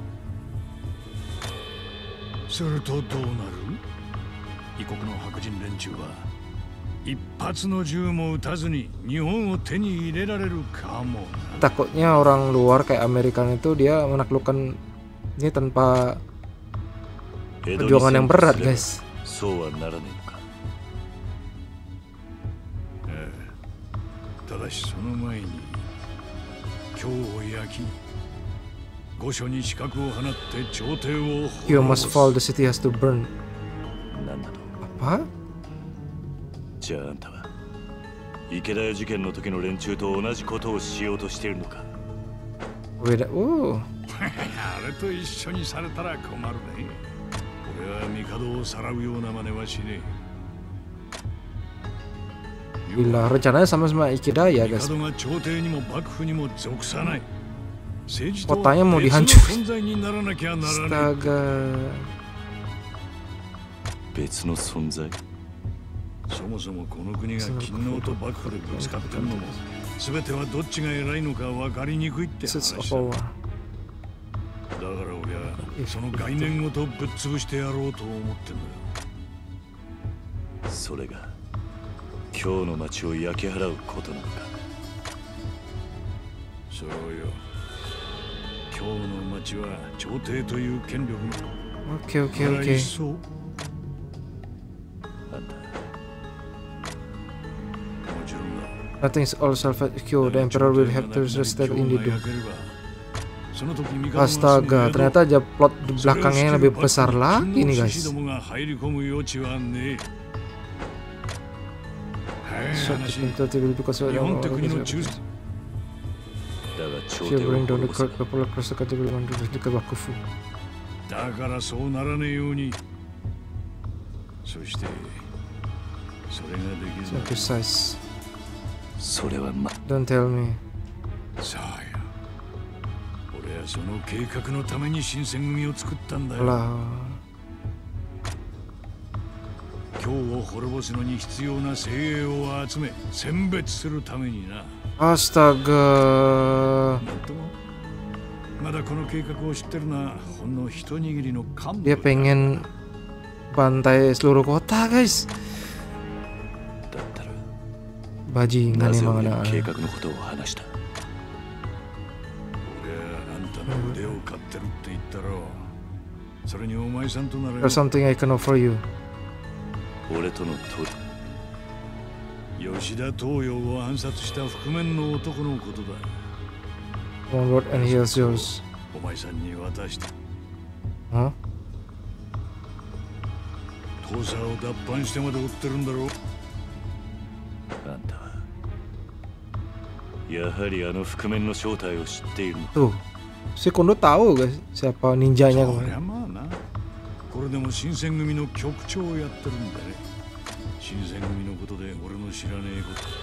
するとどうなる？異国の白人連中は一発の銃も撃たずに日本を手に入れられるかも。 Takutnya orang luar kayak Amerika itu dia menaklukkan ini tanpa perjuangan yang berat guys. そうはならねえのか。 ただしその前に京を焼き御所に刺客を放って朝廷を You must fall, the city has to burn. なんだと。 Apa? じゃああんたは池田屋事件の時の連中と同じことをしようとしているのか。 Beda. Oh. あれと一緒にされたら困るね。俺は帝をさらうような真似はしねえ。 Gila, rencananya sama sama Ikeda ya guys. Kotanya mau dihancurin. Astaga. 別の存在。 そもそもこの国が勤王と幕府でぶつかってんのも全てはどっちが偉いのか分かりにくいって話だ。だから俺はその概念ごとぶっ潰してやろうと思ってんだよ。 それが今日の町を焼き払うことなのか。 そうよ。今日の町は朝廷という権力の Oke oke oke. Nothing's all self-secure. The Emperor will have to restate in the door. Astaga, ternyata aja plot di belakangnya yang lebih besar lagi nih guys. Shut the pintu T V because of She bring down the court people across the category one to the Kabakufu. だからそうならねえように。そしてそれができる。 So precise. それはま。 Don't tell me. さあや。俺はその計画のために新選組を作ったんだよ。今日を滅ぼすのに必要な精鋭を集め選別するためにな。 Astaga. Dia pengen bantai seluruh kota guys. Bajingan emang anak-anak. There's something I can offer you. One word and here's yours. Huh? 父さんを脱藩してまで追ってるんだろう。 あんたはやはりあの覆面の正体を知っているの。 Tuh, si Kondo tahu guys siapa ninjanya kemarin. まあな。これでも新選組の局長をやってるんだね。新選組のことで俺の知らねえ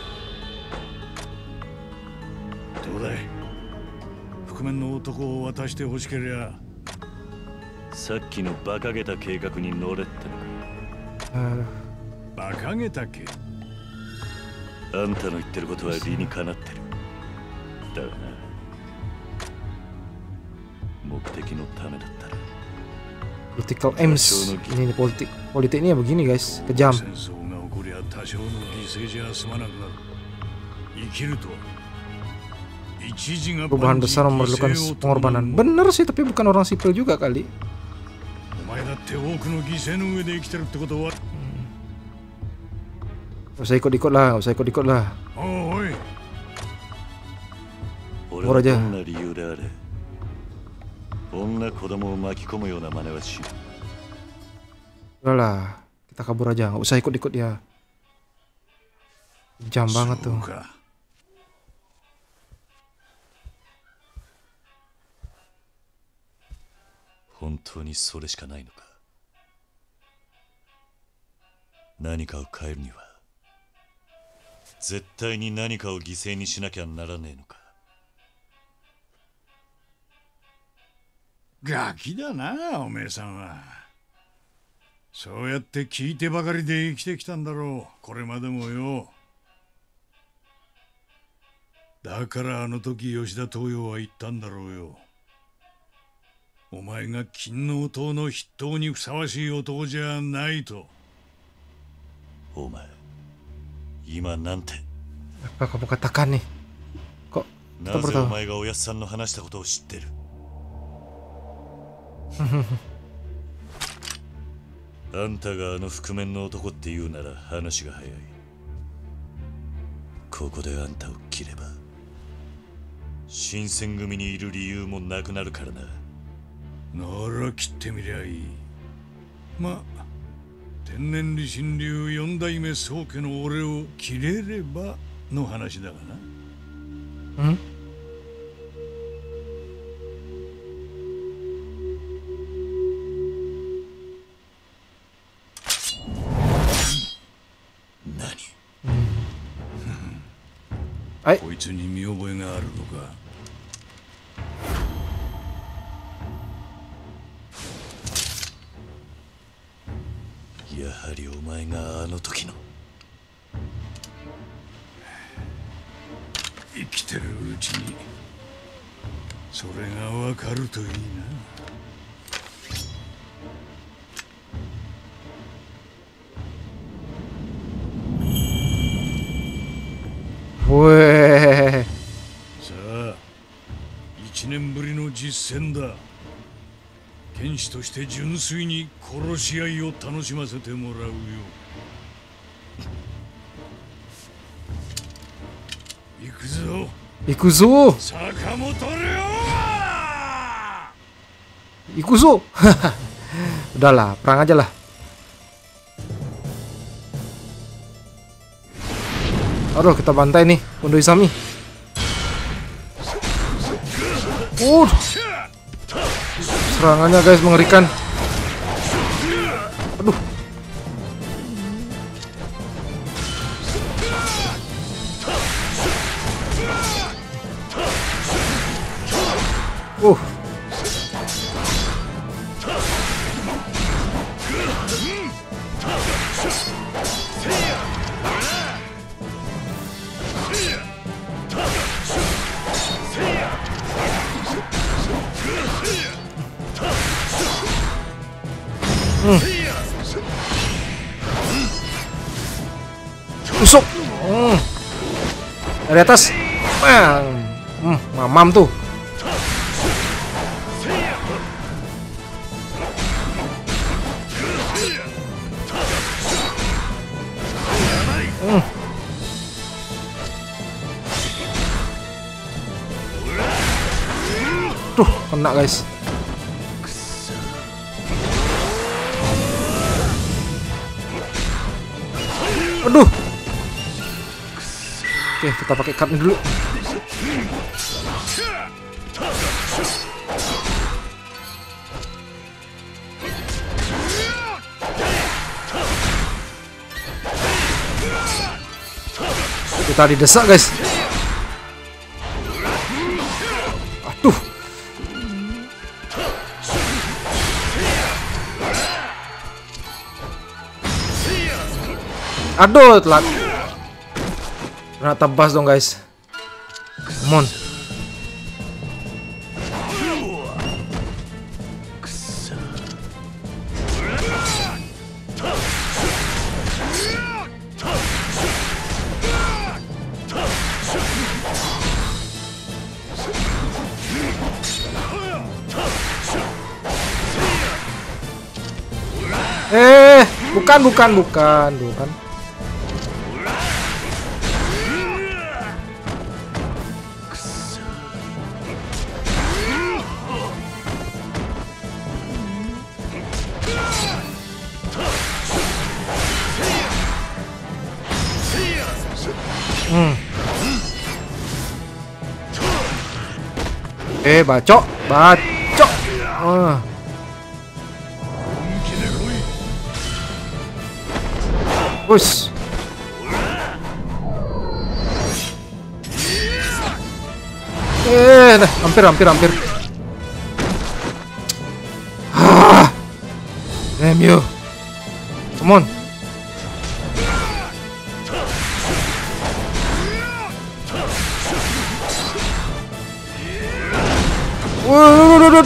こと。どうだい。覆面の男を渡してほしけりゃ。 さっきの馬鹿げた計画に乗れってのか。 馬鹿げた計。 あんたの言ってることは理にかなってる。だがな、目的のためだったら。 Political aims. Ini nih politik. Politiknya begini guys, kejam. Perubahan besar memerlukan pengorbanan. Bener sih, tapi bukan orang sipil juga kali. Gak usah ikut-ikut lah, gak usah ikut-ikut lah. Kabur aja. Udah lah, kita kabur aja, gak usah ikut-ikut dia. Jam banget tuh. Hontouそれしかないのか。何かを変えるには絶対に何かを犠牲にしなきゃならねえのか。 ガキだな、おめえさんは。そうやって聞いてばかりで生きてきたんだろう、これまでもよ。だからあの時吉田東洋は言ったんだろうよ。お前が勤王党の筆頭にふさわしい男じゃないと。 お前、今なんて。 Apa kamu katakan nih? Kok kita baru tahu? お前がおやっさんの話したことを知ってる。あんたがあの覆面の男って言うなら話が早い。ここであんたを切れば新選組にいる理由もなくなるからな。 なら切ってみりゃいい。まあ天然理心流四代目宗家の俺を切れればの話だがな。 ん？ 何？こいつに見覚えがあるのか。 やはりお前があの時の。 生きてるうちにそれがわかるといいな。 おい。 さあ、一年ぶりの実戦だ。剣士として純粋に殺し合いを楽しませてもらうよ。行くぞ。 行くぞ。 坂本龍。 行くぞ. Udahlah, perang aja lah. Aduh, kita bantai nih Kondo Isami. Uh, serangannya guys mengerikan. Aduh. Uh. Hmm. Tusuk. Hmm. Dari atas. Hmm, mamam tuh. Hmm. Tuh, kena guys. Aduh. Oke, kita pakai cardnya dulu. Kita didesak guys. Aduh. Aduh, telat. Kena tebas dong guys. Come on. Eh, bukan, bukan, bukan, bukan. Hmm. Eh, bacok, bacok. Ah. Push. Eh, nah, hampir, hampir, hampir. Ah. Damn you. Come on. Waduh.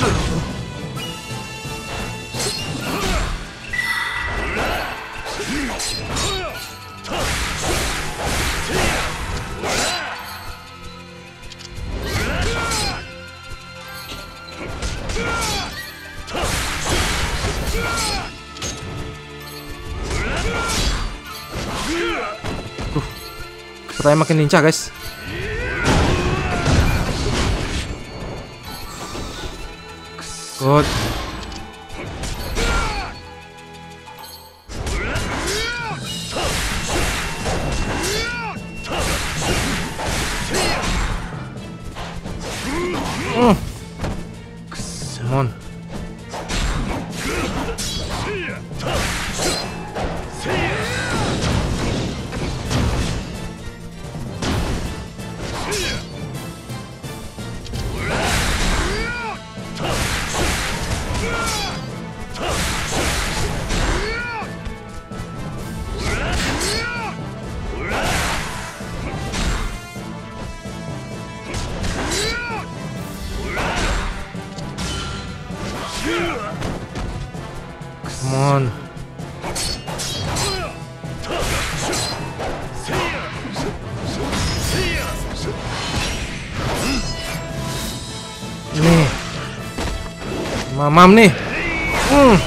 Pertanyaan makin lincah guys. Good. Mm. Come on. Mamam nih. Hmm.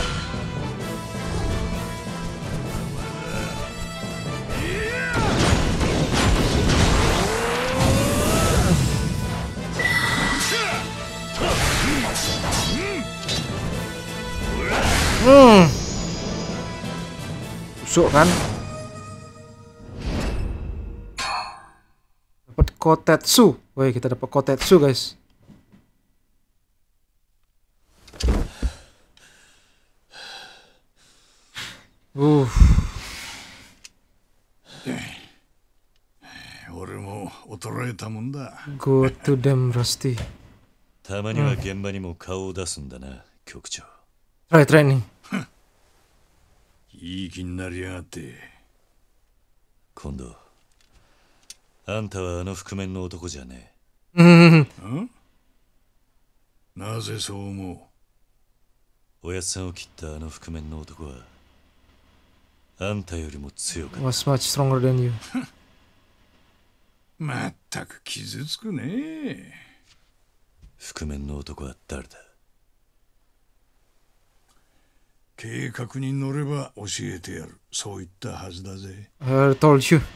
Hmm. Busuk kan? Dapat kotetsu. Woi, kita dapat kotetsu, guys. Uh. 俺も衰えたもんだ。 Go to them, Rusty. たまには現場にも顔を出すんだな、局長。 Try training. いい気になりやがって。 今度、あんたはあの覆面の男じゃねえ。ん？ なぜそう思う？ おやっさんを切ったあの覆面の男は、あんたよりも強かった。 Was much stronger than you. まったく傷つくね。 覆面の男は誰だ？ 計画に乗れば教えてやる。そう言ったはずだぜ。 I told you.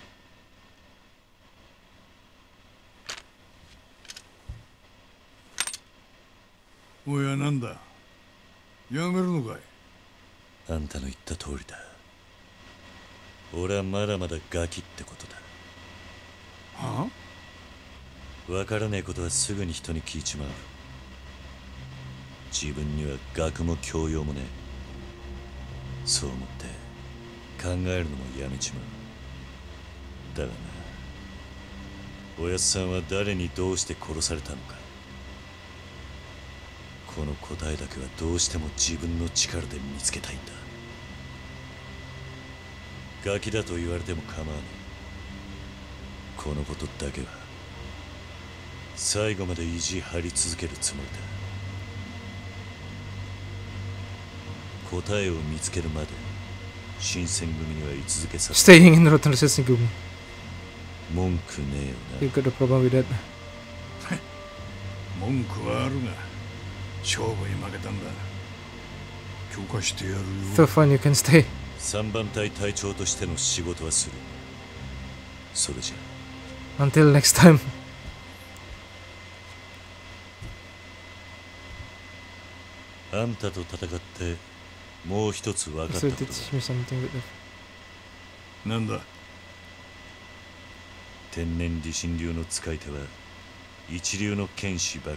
おや、なんだ。やめるのかい？ あんたの言った通りだ。俺はまだまだガキってことだ。 はあ？わからねえことはすぐに人に聞いちまう。自分には学も教養もねえ。そう思って考えるのもやめちまう。だがな、おやっさんは誰にどうして殺されたのか、この答えだけはどうしても自分の力で見つけたいんだ。ガキだと言われても構わない。このことだけは最後まで意地張り続けるつもりだ。答えを見つけるまで新選組には居続けさせ Staying in Rotten Resistance Gumi. 文句ねえよな。 You got a problem with that. 文句はあるが勝負に負けたんだ。許可してやるよ。 So fun, you can stay. 三番隊隊長としての仕事はする。それじゃ Until next time. あんたと戦ってもう一つ分かった So こと teach me something with that. なんだ？ 天然理心流の使い手は一流の剣士ばかり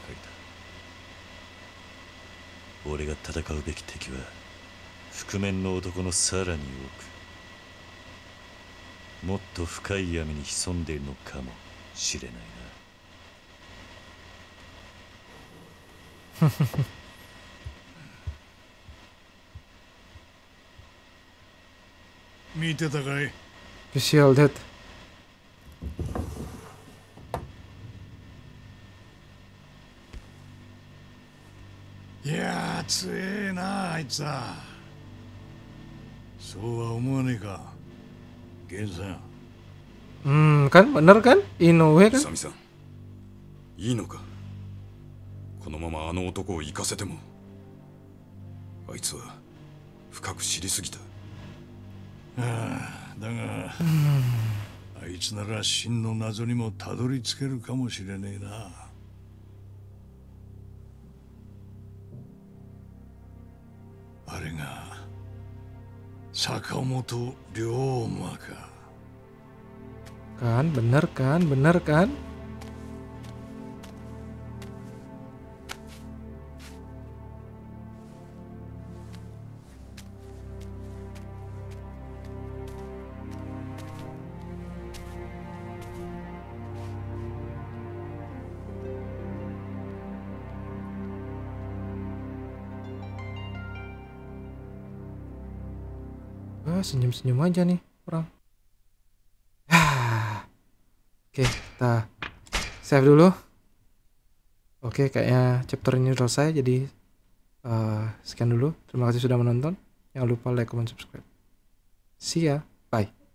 だ。俺が戦うべき敵は覆面の男のさらに多く、もっと深い闇に潜んでいるのかもしれないな。 見てたかい？ You see all that? いやー強えなあいつは。そうは思わねえか、ゲンさん。 Hmm, kan bener kan? Inoue kan? 宇佐美さん、いいのか？このままあの男を行かせても。あいつは深く知りすぎた。 ああ、だがあいつなら真の謎にもたどり着けるかもしれねえな。あれが坂本龍馬か。 Kan, bener kan, bener kan? Wah, senyum-senyum aja nih orang. Oke, kita save dulu. Oke, kayaknya chapter ini selesai. Jadi uh, sekian dulu. Terima kasih sudah menonton. Jangan lupa like, comment, subscribe. See ya. Bye.